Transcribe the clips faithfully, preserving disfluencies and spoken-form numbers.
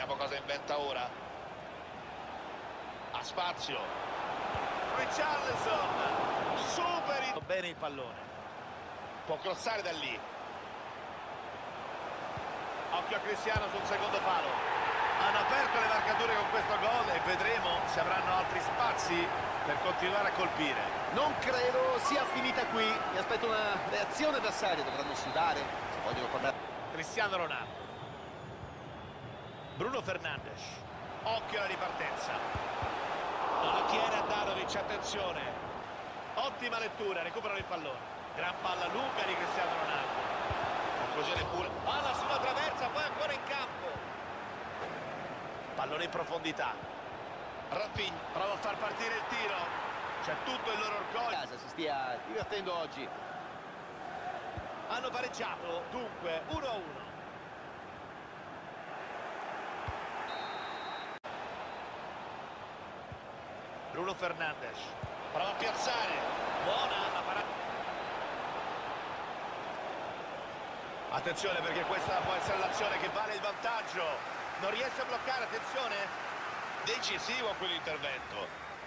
Vediamo cosa inventa ora. Ha spazio. Richarlison superi bene il pallone. Può crossare da lì. Occhio a Cristiano sul secondo palo. Hanno aperto le marcature con questo gol e vedremo se avranno altri spazi per continuare a colpire. Non credo sia finita qui. Mi aspetto una reazione avversaria. Dovranno sudare se vogliono tornare. Cristiano Ronaldo. Bruno Fernandes. Occhio alla ripartenza. Non la tiene Handanovic, attenzione. Ottima lettura, recuperano il pallone. Gran palla lunga di Cristiano Ronaldo. Conclusione pure. Palla sulla traversa, poi ancora in campo. Pallone in profondità. Rafinha prova a far partire il tiro. C'è tutto il loro orgoglio. Casa si stia divertendo oggi. Hanno pareggiato, dunque uno a uno. Bruno Fernandes prova a piazzare. Buona la parata. Attenzione perché questa può essere l'azione che vale il vantaggio. Non riesce a bloccare, attenzione. Decisivo quell'intervento.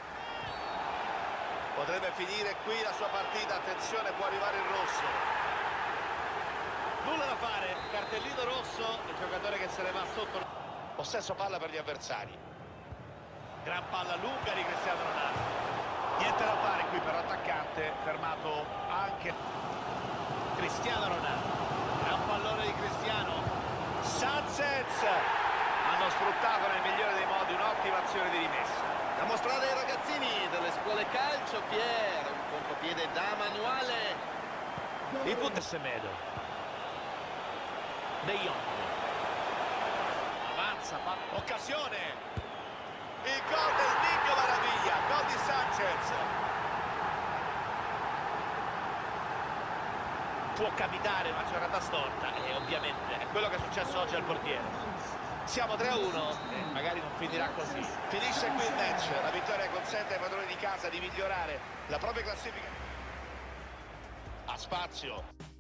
Potrebbe finire qui la sua partita, attenzione, può arrivare il rosso. Nulla da fare, cartellino rosso, il giocatore che se ne va sotto. Possesso palla per gli avversari. Gran palla lunga di Cristiano Ronaldo. Niente da fare qui per l'attaccante, fermato anche Cristiano Ronaldo. Gran pallone di Cristiano. Sanchez. Hanno sfruttato nel migliore dei modi un'ottima azione di rimessa. Da mostrare ai ragazzini delle scuole calcio, Pier, un contropiede da manuale. Il punto è Semedo. De Jong. Avanza, pa- occasione. Il gol del Niño Maraviglia, gol di Sanchez. Può capitare una giocata storta e ovviamente è quello che è successo oggi al portiere. Siamo tre a uno e magari non finirà così. Finisce qui il match. La vittoria consente ai padroni di casa di migliorare la propria classifica. Ha spazio.